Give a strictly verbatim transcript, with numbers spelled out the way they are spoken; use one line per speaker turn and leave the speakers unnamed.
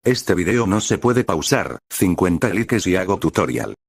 Este video no se puede pausar, cincuenta likes y hago tutorial.